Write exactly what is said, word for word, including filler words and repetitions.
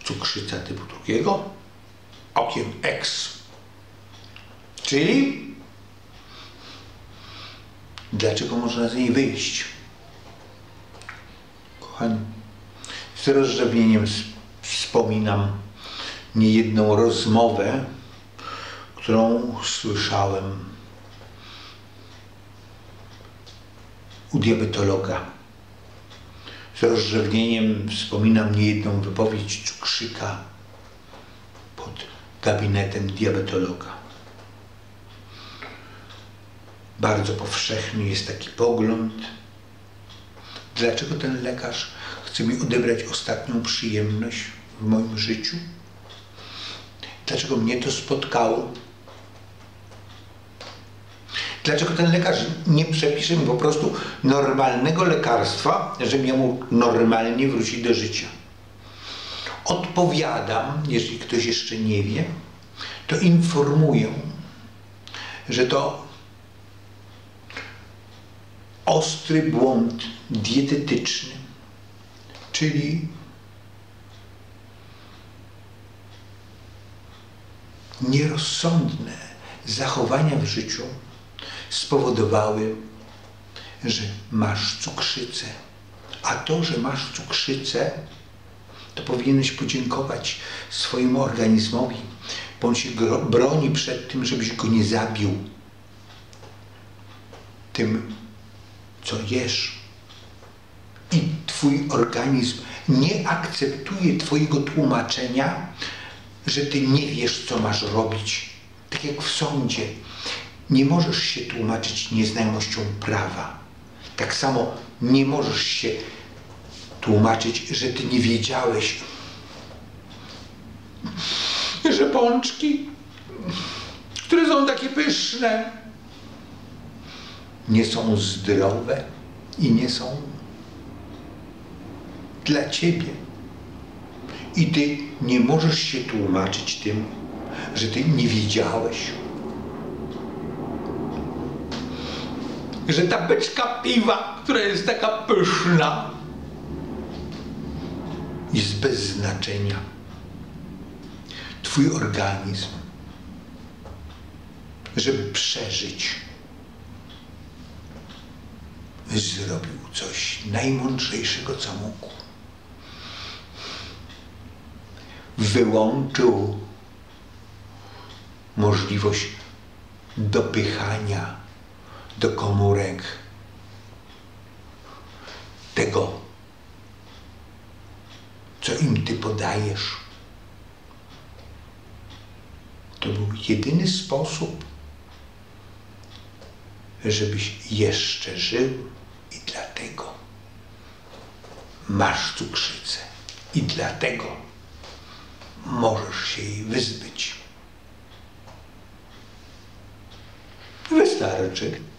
cukrzyca typu drugiego, okiem X. Czyli dlaczego można z niej wyjść? Kochani, z rozrzewnieniem wspominam niejedną rozmowę, którą słyszałem u diabetologa. Z rozrzewnieniem wspominam niejedną wypowiedź cukrzyka pod gabinetem diabetologa. Bardzo powszechny jest taki pogląd. Dlaczego ten lekarz chce mi odebrać ostatnią przyjemność w moim życiu? Dlaczego mnie to spotkało? Dlaczego ten lekarz nie przepisze mi po prostu normalnego lekarstwa, żeby ja mógł normalnie wrócić do życia? Odpowiadam, jeżeli ktoś jeszcze nie wie, to informuję, że to ostry błąd dietetyczny, czyli nierozsądne zachowania w życiu spowodowały, że masz cukrzycę. A to, że masz cukrzycę, to powinieneś podziękować swojemu organizmowi, bo on się broni przed tym, żebyś go nie zabił tym, co jesz. I twój organizm nie akceptuje twojego tłumaczenia, że ty nie wiesz, co masz robić. Tak jak w sądzie. Nie możesz się tłumaczyć nieznajomością prawa. Tak samo nie możesz się tłumaczyć, że ty nie wiedziałeś, że pączki, które są takie pyszne, nie są zdrowe i nie są dla ciebie. I ty nie możesz się tłumaczyć tym, że ty nie wiedziałeś, że ta beczka piwa, która jest taka pyszna, jest bez znaczenia. Twój organizm, żeby przeżyć, zrobił coś najmądrzejszego, co mógł. Wyłączył możliwość dopychania do komórek tego, co im ty podajesz. To był jedyny sposób, żebyś jeszcze żył i dlatego masz cukrzycę i dlatego możesz się jej wyzbyć. Wystarczy.